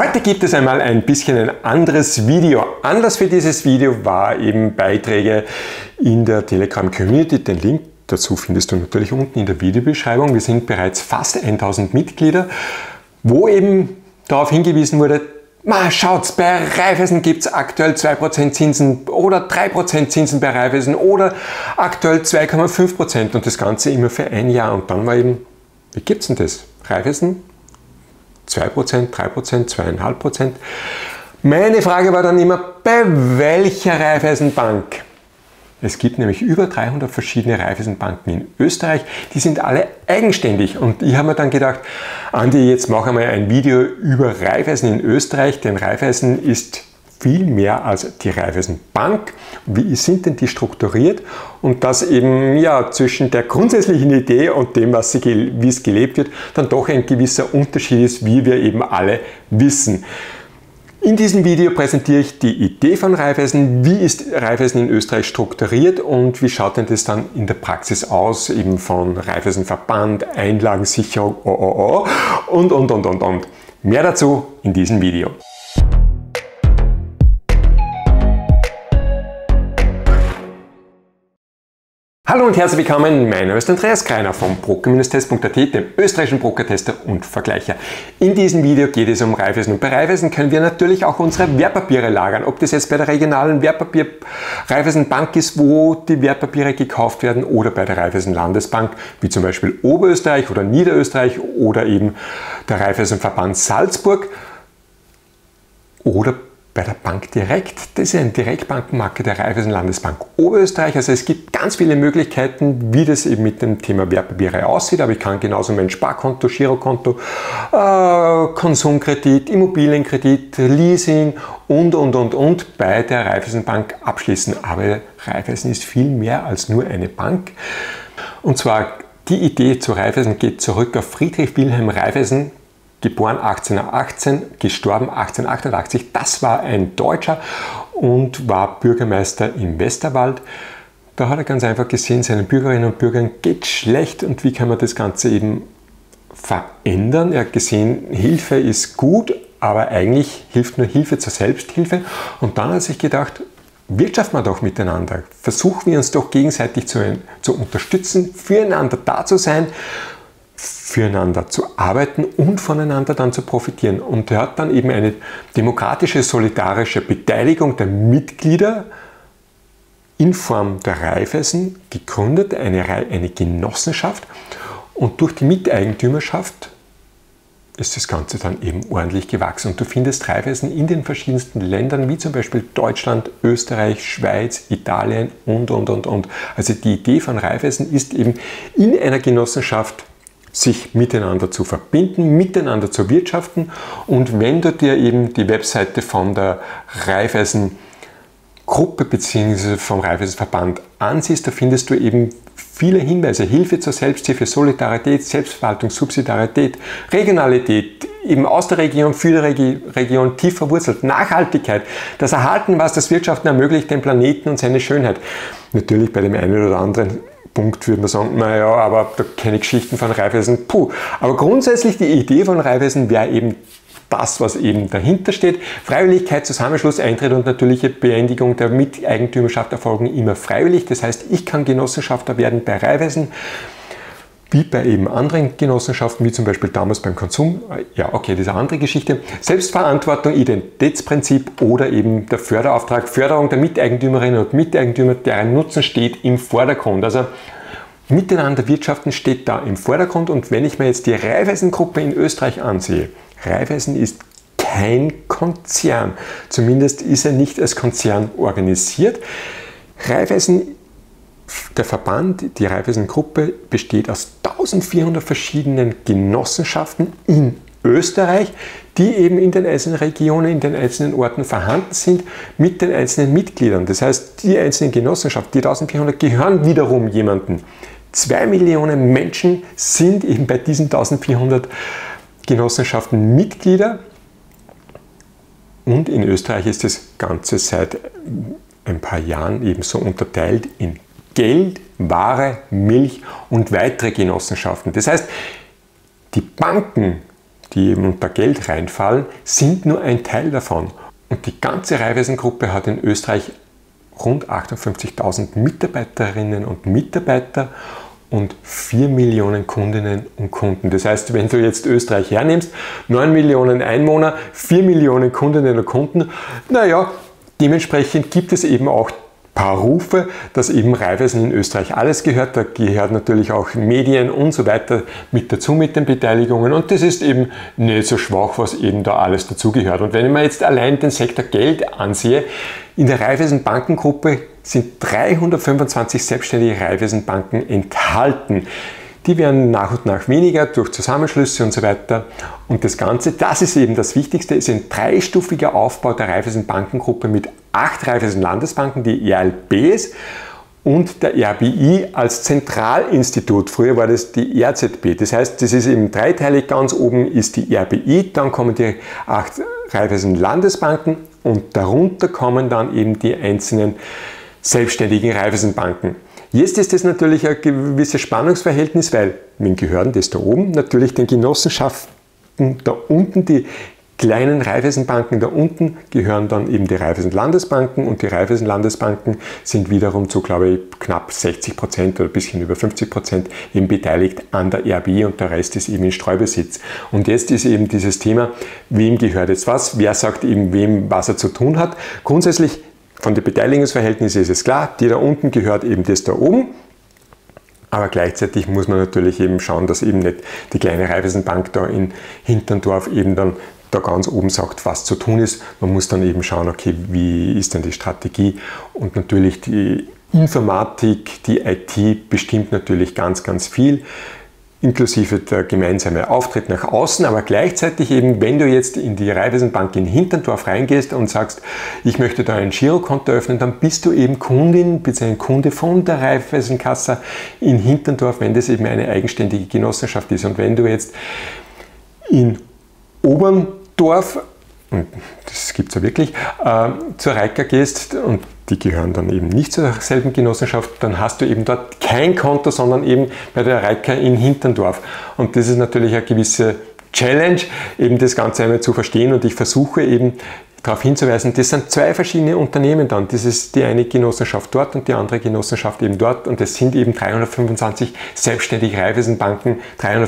Heute gibt es einmal ein bisschen ein anderes Video. Anlass für dieses Video war eben Beiträge in der Telegram Community. Den Link dazu findest du natürlich unten in der Videobeschreibung. Wir sind bereits fast 1000 Mitglieder, wo eben darauf hingewiesen wurde, schaut, bei Raiffeisen gibt es aktuell 2% Zinsen oder 3% Zinsen bei Raiffeisen oder aktuell 2,5% und das Ganze immer für ein Jahr. Und dann war eben, wie gibt es denn das? Raiffeisen 2%, 3%, 2,5%. Meine Frage war dann immer, bei welcher Raiffeisenbank? Es gibt nämlich über 300 verschiedene Raiffeisenbanken in Österreich, die sind alle eigenständig. Und ich habe mir dann gedacht, Andi, jetzt machen wir ein Video über Raiffeisen in Österreich, denn Raiffeisen ist viel mehr als die Raiffeisenbank. Wie sind denn die strukturiert? Und dass eben zwischen der grundsätzlichen Idee und dem, wie es gelebt wird, dann doch ein gewisser Unterschied ist, wie wir eben alle wissen. In diesem Video präsentiere ich die Idee von Raiffeisen, wie ist Raiffeisen in Österreich strukturiert und wie schaut denn das dann in der Praxis aus, eben von Raiffeisenverband, Einlagensicherung, und. Mehr dazu in diesem Video. Hallo und herzlich willkommen, mein Name ist Andreas Greiner vom broker-test.at, dem österreichischen Brokertester und Vergleicher. In diesem Video geht es um Raiffeisen und bei Raiffeisen können wir natürlich auch unsere Wertpapiere lagern. Ob das jetzt bei der regionalen Wertpapier Raiffeisenbank ist, wo die Wertpapiere gekauft werden oder bei der Raiffeisen Landesbank, wie zum Beispiel Oberösterreich oder Niederösterreich oder eben der Raiffeisenverband Salzburg oder bei der Bank direkt, das ist eine Direktbankenmarke der Raiffeisen Landesbank Oberösterreich. Also es gibt ganz viele Möglichkeiten, wie das eben mit dem Thema Wertpapiere aussieht, aber ich kann genauso mein Sparkonto, Girokonto, Konsumkredit, Immobilienkredit, Leasing und bei der Raiffeisenbank abschließen. Aber Raiffeisen ist viel mehr als nur eine Bank. Und zwar die Idee zu Raiffeisen geht zurück auf Friedrich Wilhelm Raiffeisen, geboren 1818, gestorben 1888. Das war ein Deutscher und war Bürgermeister im Westerwald. Da hat er ganz einfach gesehen, seinen Bürgerinnen und Bürgern geht schlecht und wie kann man das Ganze eben verändern. Er hat gesehen, Hilfe ist gut, aber eigentlich hilft nur Hilfe zur Selbsthilfe. Und dann hat er sich gedacht, wirtschaften wir doch miteinander. Versuchen wir uns doch gegenseitig zu unterstützen, füreinander da zu sein, füreinander zu arbeiten und voneinander dann zu profitieren. Und er hat dann eben eine demokratische, solidarische Beteiligung der Mitglieder in Form der Raiffeisen gegründet, eine Genossenschaft. Und durch die Miteigentümerschaft ist das Ganze dann eben ordentlich gewachsen. Und du findest Raiffeisen in den verschiedensten Ländern, wie zum Beispiel Deutschland, Österreich, Schweiz, Italien und. Also die Idee von Raiffeisen ist eben in einer Genossenschaft sich miteinander zu verbinden, miteinander zu wirtschaften. Und wenn du dir eben die Webseite von der Raiffeisen Gruppe bzw. vom Raiffeisenverband ansiehst, da findest du eben viele Hinweise. Hilfe zur Selbsthilfe, Solidarität, Selbstverwaltung, Subsidiarität, Regionalität, eben aus der Region, für die Region, tief verwurzelt, Nachhaltigkeit, das Erhalten, was das Wirtschaften ermöglicht, den Planeten und seine Schönheit. Natürlich bei dem einen oder anderen Punkt würde man sagen, aber da kenne ich Geschichten von Raiffeisen, Aber grundsätzlich die Idee von Raiffeisen wäre eben das, was eben dahinter steht. Freiwilligkeit, Zusammenschluss, Eintritt und natürliche Beendigung der Miteigentümerschaft erfolgen immer freiwillig. Das heißt, ich kann Genossenschafter werden bei Raiffeisen, wie bei eben anderen Genossenschaften, wie zum Beispiel damals beim Konsum. Ja, okay, das ist eine andere Geschichte. Selbstverantwortung, Identitätsprinzip oder eben der Förderauftrag, Förderung der Miteigentümerinnen und Miteigentümer, deren Nutzen steht im Vordergrund. Also miteinander wirtschaften steht da im Vordergrund. Und wenn ich mir jetzt die Raiffeisen-Gruppe in Österreich ansehe, Raiffeisen ist kein Konzern. Zumindest ist er nicht als Konzern organisiert. Raiffeisen, der Verband, die Raiffeisen-Gruppe, besteht aus 1400 verschiedenen Genossenschaften in Österreich, die eben in den einzelnen Regionen, in den einzelnen Orten vorhanden sind, mit den einzelnen Mitgliedern. Das heißt, die einzelnen Genossenschaften, die 1400, gehören wiederum jemandem. 2 Millionen Menschen sind eben bei diesen 1400 Genossenschaften Mitglieder. Und in Österreich ist das Ganze seit ein paar Jahren ebenso unterteilt in Geld, Ware, Milch und weitere Genossenschaften. Das heißt, die Banken, die eben unter Geld reinfallen, sind nur ein Teil davon. Und die ganze Raiffeisen-Gruppe hat in Österreich rund 58.000 Mitarbeiterinnen und Mitarbeiter und 4 Millionen Kundinnen und Kunden. Das heißt, wenn du jetzt Österreich hernimmst, 9 Millionen Einwohner, 4 Millionen Kundinnen und Kunden, naja, dementsprechend gibt es eben auch paar Rufe, dass eben Raiffeisen in Österreich alles gehört. Da gehört natürlich auch Medien und so weiter mit dazu mit den Beteiligungen und das ist eben nicht so schwach, was eben da alles dazugehört. Und wenn ich mir jetzt allein den Sektor Geld ansehe, in der Raiffeisen Bankengruppe sind 325 selbstständige Raiffeisen Banken enthalten. Die werden nach und nach weniger durch Zusammenschlüsse und so weiter. Und das Ganze, das ist eben das Wichtigste, ist ein dreistufiger Aufbau der Raiffeisen Bankengruppe mit 8 Raiffeisen Landesbanken, die RLBs und der RBI als Zentralinstitut. Früher war das die RZB. Das heißt, das ist eben dreiteilig. Ganz oben ist die RBI, dann kommen die 8 Raiffeisen Landesbanken und darunter kommen dann eben die einzelnen selbstständigen Raiffeisenbanken. Jetzt ist das natürlich ein gewisses Spannungsverhältnis, weil wen gehören das da oben? Natürlich den Genossenschaften da unten, die kleinen Raiffeisenbanken da unten gehören dann eben die Raiffeisen Landesbanken und die Raiffeisen Landesbanken sind wiederum zu, glaube ich, knapp 60% oder ein bisschen über 50% eben beteiligt an der RBI und der Rest ist eben in Streubesitz. Und jetzt ist eben dieses Thema, wem gehört jetzt was, wer sagt eben wem, was er zu tun hat. Grundsätzlich von den Beteiligungsverhältnissen ist es klar, die da unten gehört eben das da oben. Aber gleichzeitig muss man natürlich eben schauen, dass eben nicht die kleine Raiffeisenbank da in Hinterndorf eben dann da ganz oben sagt, was zu tun ist. Man muss dann eben schauen, okay, wie ist denn die Strategie? Und natürlich die Informatik, die IT bestimmt natürlich ganz, ganz viel, inklusive der gemeinsame Auftritt nach außen, aber gleichzeitig eben, wenn du jetzt in die Raiffeisenbank in Hinterndorf reingehst und sagst, ich möchte da ein Girokonto öffnen, dann bist du eben Kundin bzw. Kunde von der Raiffeisenkasse in Hinterndorf, wenn das eben eine eigenständige Genossenschaft ist. Und wenn du jetzt in Oberndorf, und das gibt es ja wirklich, zur Reika gehst und die gehören dann eben nicht zur selben Genossenschaft, dann hast du eben dort kein Konto, sondern eben bei der Reika in Hinterndorf. Und das ist natürlich eine gewisse Challenge, eben das Ganze einmal zu verstehen und ich versuche eben darauf hinzuweisen, das sind zwei verschiedene Unternehmen dann. Das ist die eine Genossenschaft dort und die andere Genossenschaft eben dort und das sind eben 325 selbstständige Raiffeisenbanken,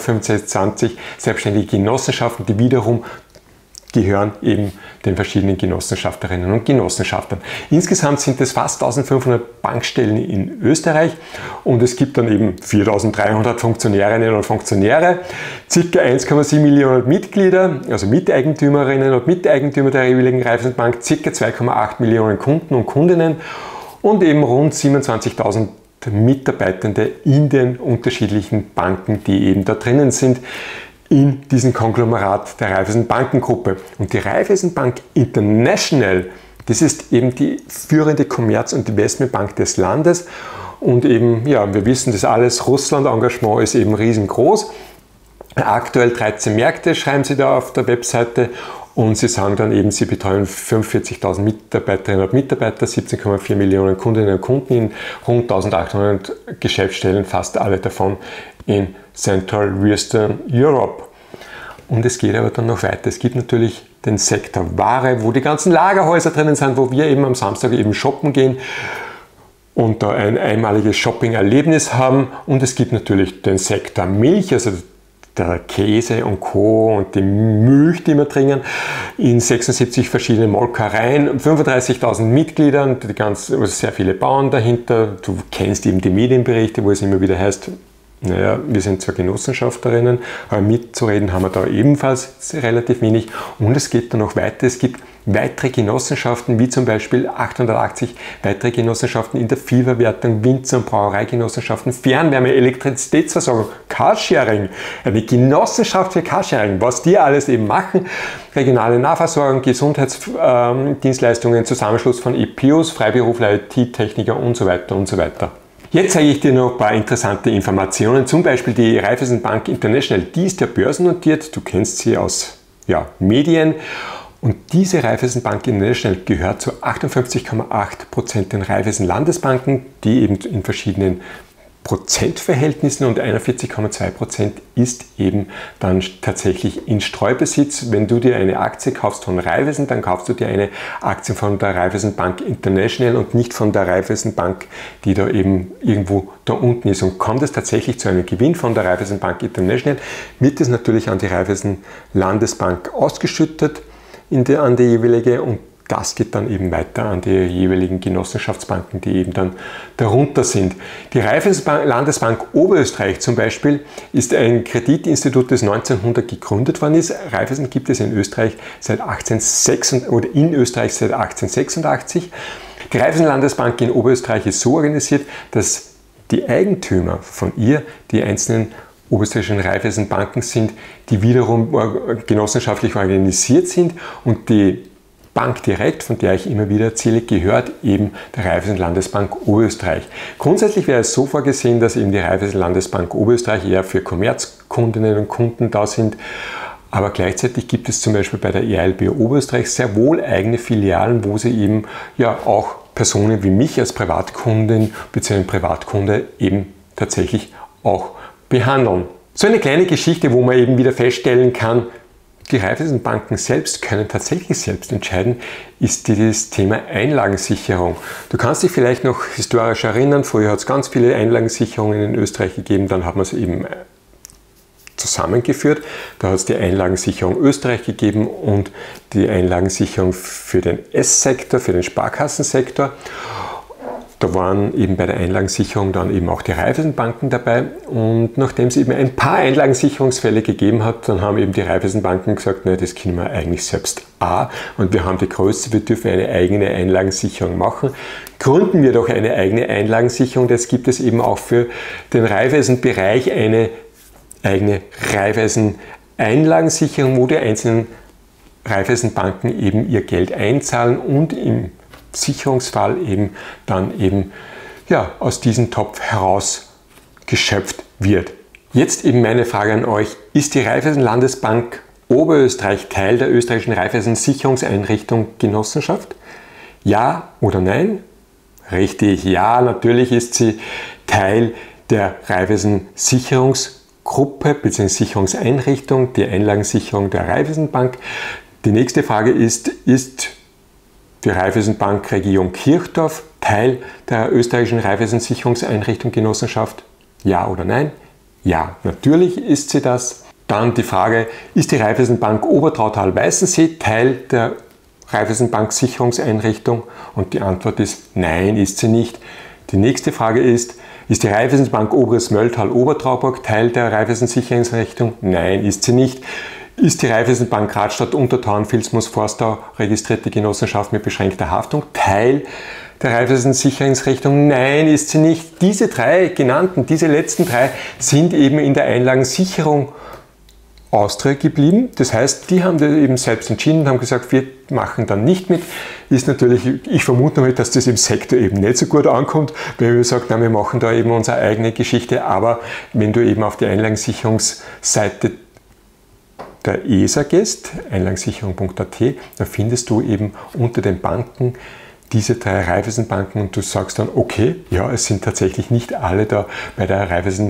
325 selbstständige Genossenschaften, die wiederum gehören eben den verschiedenen Genossenschafterinnen und Genossenschaftern. Insgesamt sind es fast 1500 Bankstellen in Österreich und es gibt dann eben 4300 Funktionärinnen und Funktionäre, ca. 1,7 Millionen Mitglieder, also Miteigentümerinnen und Miteigentümer der jeweiligen Raiffeisenbank, ca. 2,8 Millionen Kunden und Kundinnen und eben rund 27.000 Mitarbeitende in den unterschiedlichen Banken, die eben da drinnen sind, in diesem Konglomerat der Raiffeisen Bankengruppe. Und die Raiffeisen Bank International, das ist eben die führende Kommerz- und Investmentbank des Landes. Und eben, ja, wir wissen das alles, Russland-Engagement ist eben riesengroß. Aktuell 13 Märkte schreiben sie da auf der Webseite und sie sagen dann eben, sie betreuen 45.000 Mitarbeiterinnen und Mitarbeiter, 17,4 Millionen Kundinnen und Kunden in rund 1.800 Geschäftsstellen, fast alle davon in Central Western Europe. Und es geht aber dann noch weiter. Es gibt natürlich den Sektor Ware, wo die ganzen Lagerhäuser drinnen sind, wo wir eben am Samstag eben shoppen gehen und da ein einmaliges Shopping-Erlebnis haben. Und es gibt natürlich den Sektor Milch, also der Käse und Co. und die Milch, die wir trinken, in 76 verschiedenen Molkereien, 35.000 Mitgliedern, also sehr viele Bauern dahinter. Du kennst eben die Medienberichte, wo es immer wieder heißt, naja, wir sind zwar Genossenschafterinnen, aber mitzureden haben wir da ebenfalls relativ wenig. Und es geht dann noch weiter. Es gibt weitere Genossenschaften, wie zum Beispiel 880 weitere Genossenschaften in der Viehverwertung, Winzer- und Brauereigenossenschaften, Fernwärme, Elektrizitätsversorgung, Carsharing, eine Genossenschaft für Carsharing, was die alles eben machen, regionale Nahversorgung, Gesundheitsdienstleistungen, Zusammenschluss von EPUs, Freiberufler, IT-Techniker und so weiter und so weiter. Jetzt zeige ich dir noch ein paar interessante Informationen, zum Beispiel die Raiffeisen Bank International, die ist ja börsennotiert, du kennst sie aus Medien und diese Raiffeisen Bank International gehört zu 58,8% den Raiffeisen Landesbanken, die eben in verschiedenen Prozentverhältnissen und 41,2% ist eben dann tatsächlich in Streubesitz. Wenn du dir eine Aktie kaufst von Raiffeisen, dann kaufst du dir eine Aktie von der Raiffeisen Bank International und nicht von der Raiffeisen Bank, die da eben irgendwo da unten ist. Und kommt es tatsächlich zu einem Gewinn von der Raiffeisen Bank International, wird es natürlich an die Raiffeisen Landesbank ausgeschüttet an die jeweilige, und das geht dann eben weiter an die jeweiligen Genossenschaftsbanken, die eben dann darunter sind. Die Raiffeisen Landesbank Oberösterreich zum Beispiel ist ein Kreditinstitut, das 1900 gegründet worden ist. Raiffeisen gibt es in Österreich seit 1886. Die Raiffeisen Landesbank in Oberösterreich ist so organisiert, dass die Eigentümer von ihr die einzelnen oberösterreichischen Raiffeisenbanken sind, die wiederum genossenschaftlich organisiert sind, und die Bank direkt, von der ich immer wieder erzähle, gehört eben der Raiffeisen Landesbank Oberösterreich. Grundsätzlich wäre es so vorgesehen, dass eben die Raiffeisen Landesbank Oberösterreich eher für Kommerzkundinnen und Kunden da sind, aber gleichzeitig gibt es zum Beispiel bei der EALB Oberösterreich sehr wohl eigene Filialen, wo sie eben ja auch Personen wie mich als Privatkundin bzw. Privatkunde eben tatsächlich auch behandeln. So eine kleine Geschichte, wo man eben wieder feststellen kann, die Raiffeisenbanken selbst können tatsächlich selbst entscheiden, ist das Thema Einlagensicherung. Du kannst dich vielleicht noch historisch erinnern, früher hat es ganz viele Einlagensicherungen in Österreich gegeben, dann hat man es eben zusammengeführt. Da hat es die Einlagensicherung Österreich gegeben und die Einlagensicherung für den S-Sektor, für den Sparkassensektor. Da waren eben bei der Einlagensicherung dann eben auch die Raiffeisenbanken dabei, und nachdem es eben ein paar Einlagensicherungsfälle gegeben hat, dann haben eben die Raiffeisenbanken gesagt, nein, das können wir eigentlich selbst auch, und wir haben die Größe, wir dürfen eine eigene Einlagensicherung machen. Gründen wir doch eine eigene Einlagensicherung, das gibt es eben auch für den Raiffeisenbereich, eine eigene Raiffeisen-Einlagensicherung, wo die einzelnen Raiffeisenbanken eben ihr Geld einzahlen und im Sicherungsfall eben dann eben ja, aus diesem Topf heraus geschöpft wird. Jetzt eben meine Frage an euch: Ist die Raiffeisen Landesbank Oberösterreich Teil der österreichischen Raiffeisen Sicherungseinrichtung Genossenschaft? Ja oder nein? Richtig, ja, natürlich ist sie Teil der Raiffeisen Sicherungsgruppe bzw. Sicherungseinrichtung, die Einlagensicherung der Raiffeisenbank. Die nächste Frage ist die Raiffeisenbank Region Kirchdorf Teil der österreichischen Raiffeisen Sicherungseinrichtung Genossenschaft? Ja oder nein? Ja, natürlich ist sie das. Dann die Frage: Ist die Raiffeisenbank Obertrautal-Weißensee Teil der Raiffeisenbank Sicherungseinrichtung? Und die Antwort ist nein, ist sie nicht. Die nächste Frage ist die Raiffeisenbank Oberes Mölltal-Obertrauburg Teil der Raiffeisen Sicherungseinrichtung? Nein, ist sie nicht. Ist die Raiffeisenbank Radstadt Untertauern Vilsmus Forstau registrierte Genossenschaft mit beschränkter Haftung Teil der Raiffeisen Sicherungseinrichtung? Nein, ist sie nicht. Diese drei genannten, diese letzten drei sind eben in der Einlagensicherung Austria geblieben. Das heißt, die haben das eben selbst entschieden und haben gesagt, wir machen dann nicht mit. Ist natürlich, ich vermute mal, dass das im Sektor eben nicht so gut ankommt, weil wir sagen, na, wir machen da eben unsere eigene Geschichte. Aber wenn du eben auf die Einlagensicherungsseite der ESA gehst, einlagensicherung.at, da findest du eben unter den Banken diese drei Raiffeisenbanken, und du sagst dann, okay, ja, es sind tatsächlich nicht alle da bei der Raiffeisen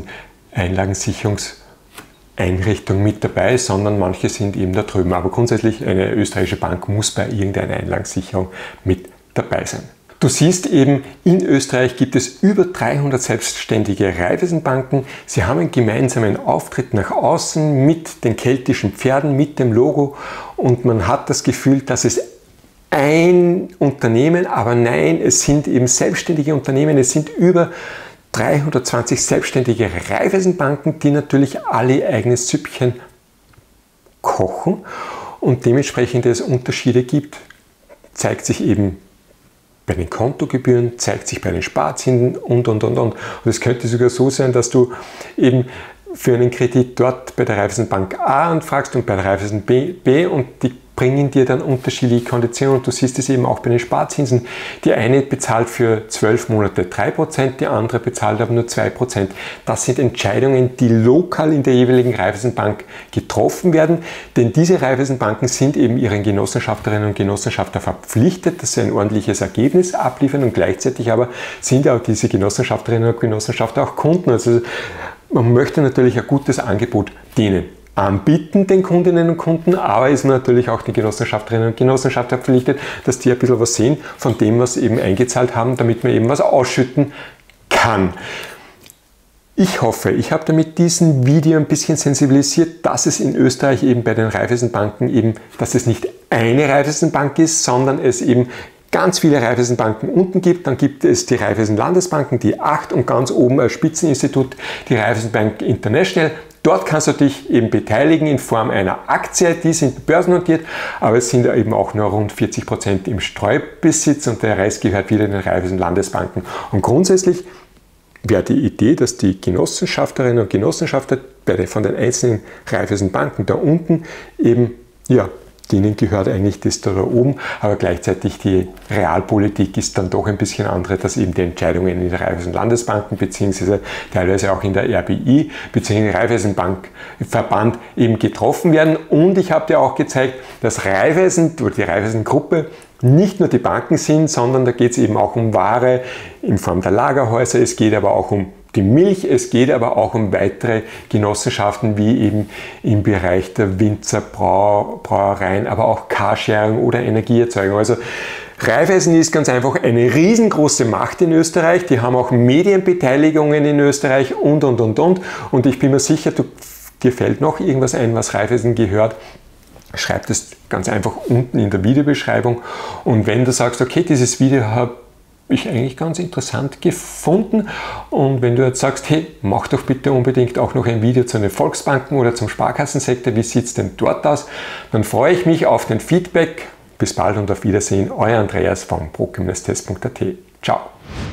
Einlagensicherungseinrichtung mit dabei, sondern manche sind eben da drüben. Aber grundsätzlich, eine österreichische Bank muss bei irgendeiner Einlagensicherung mit dabei sein. Du siehst eben, in Österreich gibt es über 300 selbstständige Raiffeisenbanken. Sie haben einen gemeinsamen Auftritt nach außen mit den keltischen Pferden, mit dem Logo, und man hat das Gefühl, dass es ein Unternehmen, aber nein, es sind eben selbstständige Unternehmen. Es sind über 320 selbstständige Raiffeisenbanken, die natürlich alle ihr eigenes Süppchen kochen, und dementsprechend es Unterschiede gibt, zeigt sich eben bei den Kontogebühren, zeigt sich bei den Sparzinsen und. Und es könnte sogar so sein, dass du eben für einen Kredit dort bei der Raiffeisenbank A anfragst und bei der Raiffeisen B, und die bringen dir dann unterschiedliche Konditionen. Du siehst es eben auch bei den Sparzinsen. Die eine bezahlt für 12 Monate 3%, die andere bezahlt aber nur 2%. Das sind Entscheidungen, die lokal in der jeweiligen Raiffeisenbank getroffen werden, denn diese Raiffeisenbanken sind eben ihren Genossenschafterinnen und Genossenschafter verpflichtet, dass sie ein ordentliches Ergebnis abliefern, und gleichzeitig aber sind auch diese Genossenschafterinnen und Genossenschafter auch Kunden. Also man möchte natürlich ein gutes Angebot denen anbieten, den Kundinnen und Kunden, aber ist natürlich auch die Genossenschafterinnen und Genossenschafter verpflichtet, dass die ein bisschen was sehen von dem, was sie eben eingezahlt haben, damit man eben was ausschütten kann. Ich hoffe, ich habe damit diesem Video ein bisschen sensibilisiert, dass es in Österreich eben bei den Raiffeisenbanken eben, dass es nicht eine Raiffeisenbank ist, sondern es eben ganz viele Raiffeisenbanken unten gibt. Dann gibt es die Raiffeisen-Landesbanken, die 8, und ganz oben als Spitzeninstitut die Raiffeisenbank International. Dort kannst du dich eben beteiligen in Form einer Aktie, die sind börsennotiert, aber es sind eben auch nur rund 40% im Streubesitz und der Rest gehört wieder den Raiffeisen-Landesbanken. Und grundsätzlich wäre die Idee, dass die Genossenschafterinnen und Genossenschafter von den einzelnen Raiffeisenbanken da unten eben, ja, denen gehört eigentlich das da oben, aber gleichzeitig die Realpolitik ist dann doch ein bisschen andere, dass eben die Entscheidungen in den Raiffeisen-Landesbanken beziehungsweise teilweise auch in der RBI beziehungsweise Raiffeisenbankverband eben getroffen werden. Und ich habe dir auch gezeigt, dass Raiffeisen oder die Raiffeisen-Gruppe nicht nur die Banken sind, sondern da geht es eben auch um Ware in Form der Lagerhäuser, es geht aber auch um die Milch, es geht aber auch um weitere Genossenschaften wie eben im Bereich der Winzer, Brauereien, aber auch Carsharing oder Energieerzeugung. Also Raiffeisen ist ganz einfach eine riesengroße Macht in Österreich, die haben auch Medienbeteiligungen in Österreich und. Und ich bin mir sicher, dir fällt noch irgendwas ein, was Raiffeisen gehört. Schreib das ganz einfach unten in der Videobeschreibung, und wenn du sagst, okay, dieses Video habe ich eigentlich ganz interessant gefunden, und wenn du jetzt sagst, hey, mach doch bitte unbedingt auch noch ein Video zu den Volksbanken oder zum Sparkassensektor, wie sieht es denn dort aus, dann freue ich mich auf dein Feedback. Bis bald und auf Wiedersehen, euer Andreas von brokimnvest.at. Ciao.